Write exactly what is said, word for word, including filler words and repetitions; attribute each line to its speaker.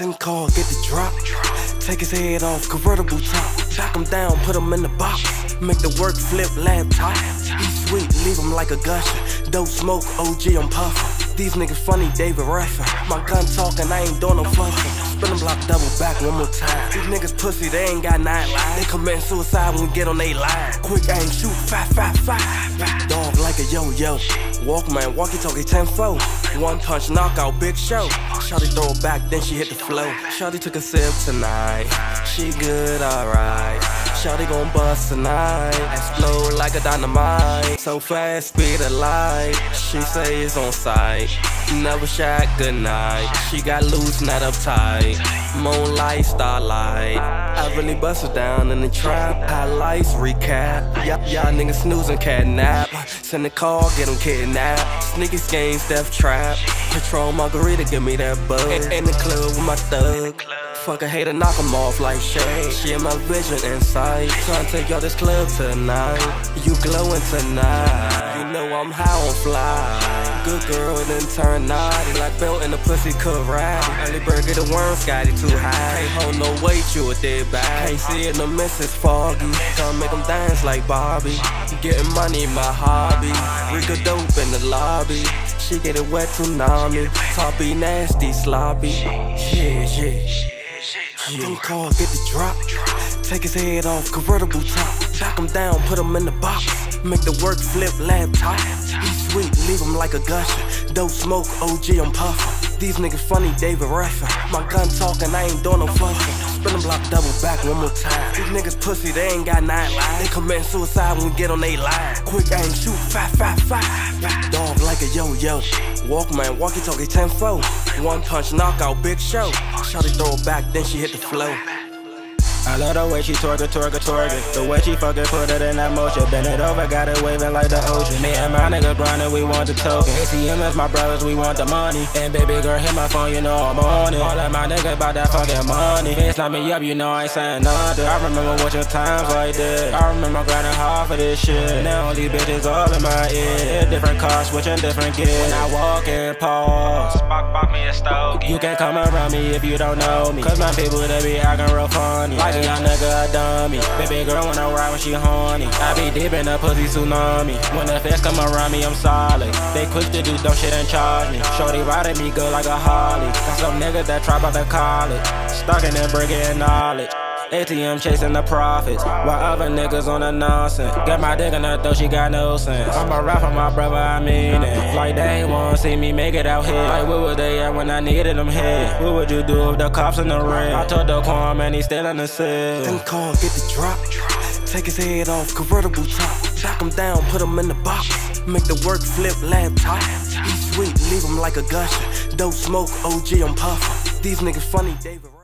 Speaker 1: Ten car, get the drop. Take his head off, convertible top. Back him down, put him in the box. Make the work flip, laptop. He sweet, leave him like a gusher. Dope smoke, O G, I'm puffin'. These niggas funny, David Ruffin. My gun talking, I ain't doing no fluffin'. Spin them block double back one more time. These niggas pussy, they ain't got nine lives. They commit suicide when we get on they line. Quick aim, shoot, five, five, five. Dog like a yo-yo. Walkman, walkie-talkie, ten four. One punch, knockout, big show. Shawty throw it back, then she hit the flow. Shawty took a sip tonight. She good, alright. Shawty gon' bust tonight. Explode like a dynamite. So fast, speed of light. She say it's on sight. Never shot, good night. She got loose, not uptight. Moonlight, starlight. I really bust her down in the trap. Highlights, recap. Y'all y'all niggas snoozing, catnap. Send the call, get them kidnapped. Sneaky schemes, death trap. Patron margarita, give me that buzz. In, in the club with my thug. Fuck a hater, knock him off like shade. She in my vision inside. Tryna take y'all this club tonight. You glowing tonight. You know I'm high on fly. Good girl and then turn naughty. Black belt in the pussy could ride. Early bird get a worm, Scotty too high. Can't hold no weight, you a dead bag. Can't see it, no miss, it's foggy. Come make them dance like Barbie. Getting money, my hobby. Rica dope in the lobby. She get it wet, tsunami. Toppy, nasty, sloppy. Yeah, yeah. Ten car, get the drop. Take his head off, convertible top. Back him down, put him in the box. Make the work flip, laptop. He sweet, leave him like a gusher. Dope smoke, O G, I'm puffin'. These niggas funny, David Ruffin. My gun talking, I ain't doing no fluffin'. Spin them block double back one more time. These niggas pussy, they ain't got nine lives. They commit suicide when we get on they line. Quick aim, shoot, five, five, five. Dog like a yo-yo. Walkman, walkie-talkie, ten four. One punch, knockout, big show. Shawty throw it back, then she hit the flow.
Speaker 2: I love the way she twerk it, twerk it, twerk it. The way she fucking put it in that motion. Bend it over, got it waving like the ocean. Me and my nigga grinding, we want the token. A T M is my brothers, we want the money. And baby girl, hit my phone, you know I'm on it. All of my niggas about that fucking money. Face line me up, you know I ain't saying nothing. I remember watching times like this. I remember grinding hard for this shit. Now all these bitches all in my ear. Different cars, switching different gears. When I walk in, pause. Spark, spark me a stogie. You can't come around me if you don't know me. Cause my people, they be acting real funny. Like a young nigga a dummy. Baby girl when I ride when she horny. I be deep in the pussy tsunami. When the feds come around me, I'm solid. They quick to do dumb shit and charge me. Shorty riding me good like a Harley. Got some niggas that try about to college. Stuck in there bringing knowledge. A T M chasing the profits, while other niggas on the nonsense. Get my dick in her though she got no sense. I'm a rap for my brother, I mean it. Like they ain't wanna see me make it out here. Like where were they at when I needed them here? What would you do if the cops in the ring? I told the quam and he still in the cell.
Speaker 1: Ten car, get the drop. Take his head off, convertible top. Back him down, put him in the box. Make the work flip, laptop. He sweet, leave him like a gusher. Dope smoke, O G, I'm puffin'. These niggas funny, David.